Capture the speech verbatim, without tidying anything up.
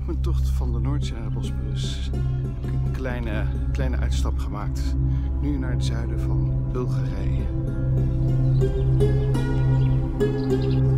Op mijn tocht van de Noordzee naar de Bosporus heb ik een kleine, kleine uitstap gemaakt. Nu naar het zuiden van Bulgarije.